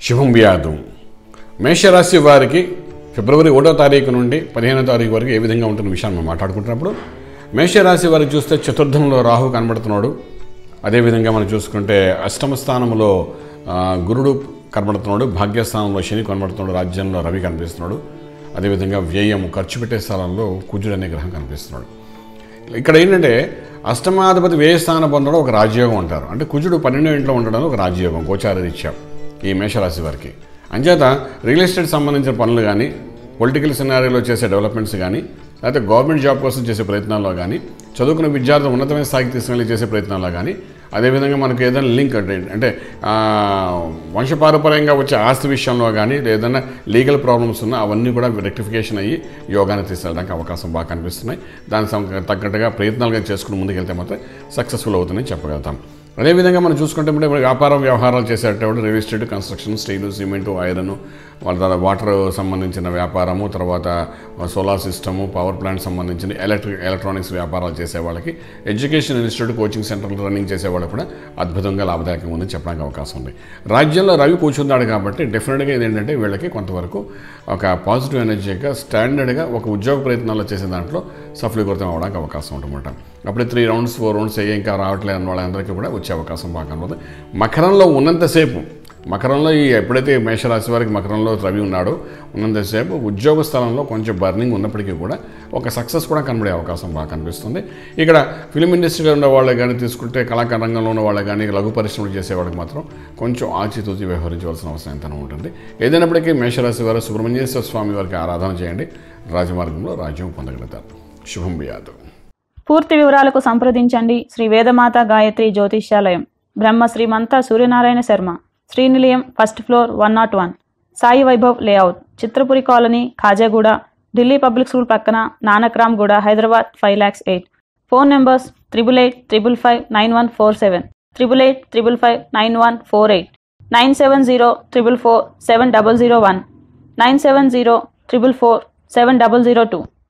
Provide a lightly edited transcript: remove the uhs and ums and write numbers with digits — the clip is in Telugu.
శుభం వ్యాధం. మేషరాశి వారికి ఫిబ్రవరి 1వ తారీఖు నుండి 15వ తారీఖు వరకు ఏ విధంగా ఉంటున్న విషయాన్ని మనం మాట్లాడుకుంటున్నప్పుడు మేషరాశి వారికి చూస్తే చతుర్థంలో రాహు కనబడుతున్నాడు. అదేవిధంగా మనం చూసుకుంటే అష్టమ స్థానంలో గురుడు కనబడుతున్నాడు, భాగ్యస్థానంలో శని కనబడుతున్నాడు, రాజ్యంలో రవి కనిపిస్తున్నాడు. అదేవిధంగా వ్యయం ఖర్చు పెట్టే స్థలంలో కుజుడు అనే గ్రహం కనిపిస్తున్నాడు. ఇక్కడ ఏంటంటే అష్టమాధిపతి వ్యయ స్థానం పొందడం ఒక రాజయోగం అంటారు. అంటే కుజుడు 12వ ఇంట్లో ఉండడం ఒక రాజయోగం గోచార రీత్యా ఈ మేషరాశి వారికి. అంచేత రియల్ ఎస్టేట్ సంబంధించిన పనులు కానీ, పొలిటికల్ సినారియోలో చేసే డెవలప్మెంట్స్ కానీ, లేకపోతే గవర్నమెంట్ జాబ్ కోసం చేసే ప్రయత్నాల్లో కానీ, చదువుకున్న విద్యార్థులు ఉన్నతమైన స్థాయికి తీసుకెళ్ళి చేసే ప్రయత్నాల్లో కానీ, అదేవిధంగా మనకు ఏదైనా లింక్ అంటే వంశపారపర్యంగా వచ్చే ఆస్తి విషయంలో కానీ, ఏదైనా లీగల్ ప్రాబ్లమ్స్ ఉన్నా అవన్నీ కూడా రెక్టిఫికేషన్ అయ్యి యోగాన్ని తీసుకెళ్ళడానికి అవకాశం బాగా కనిపిస్తున్నాయి. దానికి తగ్గట్టుగా ప్రయత్నాలుగా చేసుకుని ముందుకెళ్తే మాత్రం సక్సెస్ఫుల్ అవుతుందని చెప్పగలుగుతాం. అదేవిధంగా మనం చూసుకుంటే వ్యాపారం వ్యవహారాలు చేసేటప్పుడు real estate, construction, steel, cement, iron, వాళ్ళ తర్వాత వాటర్ సంబంధించిన వ్యాపారము, తర్వాత సోలార్ సిస్టము, పవర్ ప్లాంట్ సంబంధించిన ఎలక్ట్రానిక్స్ వ్యాపారాలు చేసే వాళ్ళకి, ఎడ్యుకేషన్ ఇన్స్టిట్యూట్, కోచింగ్ సెంటర్లు రన్నింగ్ చేసే వాళ్ళకి కూడా అద్భుతంగా లాభదాయకంగా ఉందని చెప్పడానికి అవకాశం ఉంది. రాజ్యంలో రవి కూర్చున్నాడు కాబట్టి డెఫినెట్గా ఇదేంటంటే వీళ్ళకి కొంతవరకు ఒక పాజిటివ్ ఎనర్జీగా స్టాండర్డ్గా ఒక ఉద్యోగ ప్రయత్నాల్లో చేసే దాంట్లో సఫలీకృతం అవ్వడానికి అవకాశం ఉంటుందన్నమాట. అప్పుడే 3 రౌండ్స్ 4 రౌండ్స్ ఇంకా రావట్లేదు అన్న వాళ్ళందరికీ కూడా వచ్చే అవకాశం బాగా కనబడుతుంది. మకరంలో ఉన్నంతసేపు, మకరంలో ఎప్పుడైతే మేషరాశి వారికి మకరంలో రవి ఉన్నాడో ఉన్నంతసేపు ఉద్యోగ స్థలంలో కొంచెం బర్నింగ్ ఉన్నప్పటికీ కూడా ఒక సక్సెస్ కూడా కనబడే అవకాశం బాగా కనిపిస్తుంది. ఇక్కడ ఫిలిం ఇండస్ట్రీలో ఉన్న వాళ్ళు కానీ తీసుకుంటే, కళాకార రంగంలో ఉన్న వాళ్ళు కానీ, లఘు పరిశ్రమలు చేసే వాళ్ళకి మాత్రం కొంచెం ఆచితూచి వ్యవహరించవలసిన అవసరం ఎంతనో ఉంటుంది. ఏదైనప్పటికీ మేషరాశి వారు సుబ్రహ్మణ్యేశ్వర స్వామి వారికి ఆరాధన చేయండి, రాజమార్గంలో రాజ్యం పొందగలుగుతారు. శుభం వ్యాధం. పూర్తి వివరాలకు సంప్రదించండి Shri Vedamata Gayatri Jyotishyalayam, Brahma Shrimanta Suryanarayana Sharma, Srinilayam, first floor, 101, Sai Vaibhav layout, Chitrapuri colony, Khajaguda, Delhi public school పక్కన, నానక్రామ్ గూడ, హైదరాబాద్ 5,08,000. Phone numbers 8885559147, 8855559148, 97044470001, 97044470002.